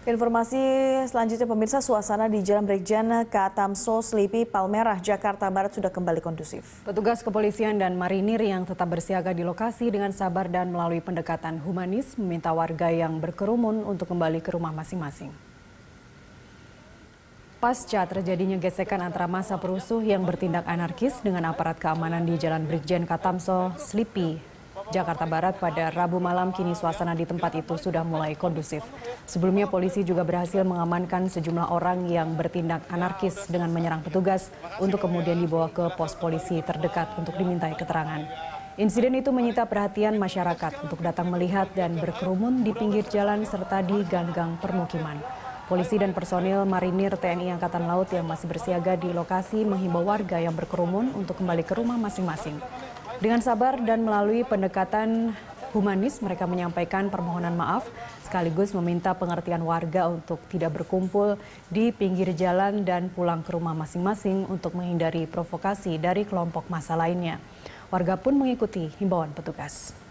Informasi selanjutnya pemirsa, suasana di Jalan Brigjen Katamso, Slipi, Palmerah, Jakarta Barat sudah kembali kondusif. Petugas kepolisian dan marinir yang tetap bersiaga di lokasi dengan sabar dan melalui pendekatan humanis meminta warga yang berkerumun untuk kembali ke rumah masing-masing. Pasca terjadinya gesekan antara massa perusuh yang bertindak anarkis dengan aparat keamanan di Jalan Brigjen Katamso, Slipi, Jakarta Barat pada Rabu malam, kini suasana di tempat itu sudah mulai kondusif. Sebelumnya polisi juga berhasil mengamankan sejumlah orang yang bertindak anarkis dengan menyerang petugas untuk kemudian dibawa ke pos polisi terdekat untuk dimintai keterangan. Insiden itu menyita perhatian masyarakat untuk datang melihat dan berkerumun di pinggir jalan serta di gang-gang permukiman. Polisi dan personil marinir TNI Angkatan Laut yang masih bersiaga di lokasi menghimbau warga yang berkerumun untuk kembali ke rumah masing-masing. Dengan sabar dan melalui pendekatan humanis, mereka menyampaikan permohonan maaf sekaligus meminta pengertian warga untuk tidak berkumpul di pinggir jalan dan pulang ke rumah masing-masing untuk menghindari provokasi dari kelompok massa lainnya. Warga pun mengikuti himbauan petugas.